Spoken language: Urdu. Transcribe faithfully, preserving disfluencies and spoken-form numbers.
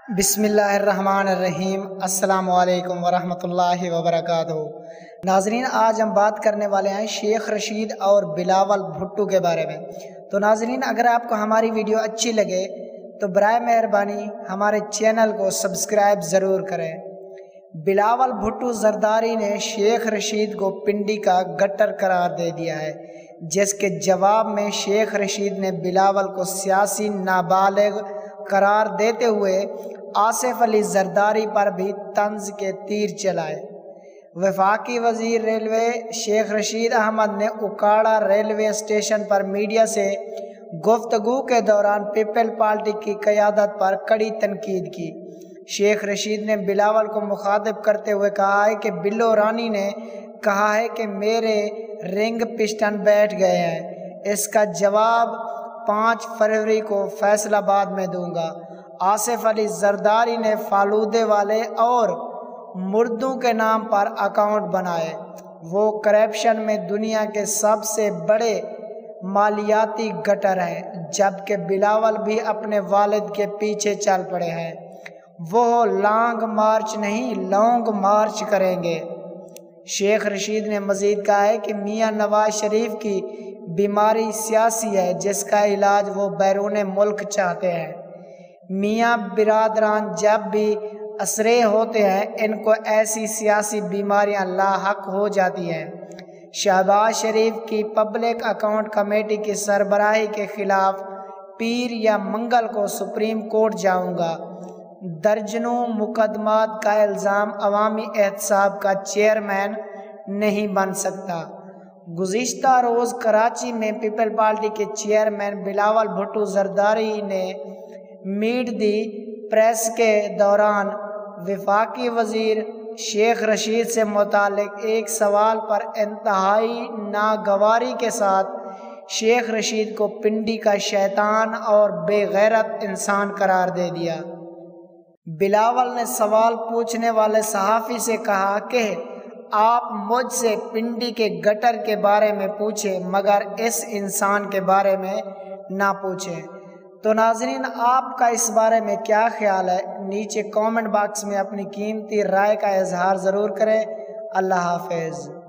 بسم اللہ الرحمن الرحیم۔ السلام علیکم ورحمۃ اللہ وبرکاتہ۔ ناظرین، آج ہم بات کرنے والے ہیں شیخ رشید اور بلاول بھٹو کے بارے میں۔ تو ناظرین، اگر آپ کو ہماری ویڈیو اچھی لگے تو برائے مہربانی ہمارے چینل کو سبسکرائب ضرور کریں۔ بلاول بھٹو زرداری نے شیخ رشید کو پنڈی کا گٹر قرار دے دیا ہے، جس کے جواب میں شیخ رشید نے بلاول کو سیاسی نابالغ قرار دیتے ہوئے آصف علی زرداری پر بھی طنز کے تیر چلائے۔ وفاقی وزیر ریلوے شیخ رشید احمد نے اکاڑا ریلوے اسٹیشن پر میڈیا سے گفتگو کے دوران پیپل پارٹی کی قیادت پر کڑی تنقید کی۔ شیخ رشید نے بلاول کو مخاطب کرتے ہوئے کہا ہے کہ بلو رانی نے کہا ہے کہ میرے رنگ پسٹن بیٹھ گئے ہیں، اس کا جواب پانچ فروری کو فیصل آباد میں دوں گا۔ آصف علی زرداری نے فالودے والے اور مردوں کے نام پر اکاؤنٹ بنائے۔ وہ کرپشن میں دنیا کے سب سے بڑے مالیاتی گٹر ہیں، جبکہ بلاول بھی اپنے والد کے پیچھے چل پڑے ہیں۔ وہ لانگ مارچ نہیں لانگ مارچ کریں گے۔ شیخ رشید نے مزید کہا ہے کہ میاں نواز شریف کی بیماری سیاسی ہے، جس کا علاج وہ بیرون ملک چاہتے ہیں۔ میاں برادران جب بھی اسرے ہوتے ہیں، ان کو ایسی سیاسی بیماریاں لاحق ہو جاتی ہیں۔ شہباز شریف کی پبلک اکاؤنٹ کمیٹی کی سربراہی کے خلاف پیر یا منگل کو سپریم کورٹ جاؤں گا۔ درجنوں مقدمات کا الزام عوامی احتساب کا چیئرمین نہیں بن سکتا۔ گزشتہ روز کراچی میں پیپل پارٹی کے چیئرمین بلاول بھٹو زرداری نے میٹ دی پریس کے دوران وفاقی وزیر شیخ رشید سے متعلق ایک سوال پر انتہائی ناگواری کے ساتھ شیخ رشید کو پنڈی کا شیطان اور بے غیرت انسان قرار دے دیا۔ بلاول نے سوال پوچھنے والے صحافی سے کہا کہ آپ مجھ سے پنڈی کے گٹر کے بارے میں پوچھیں مگر اس انسان کے بارے میں نہ پوچھیں۔ تو ناظرین، آپ کا اس بارے میں کیا خیال ہے؟ نیچے کامنٹ باکس میں اپنی قیمتی رائے کا اظہار ضرور کریں۔ اللہ حافظ۔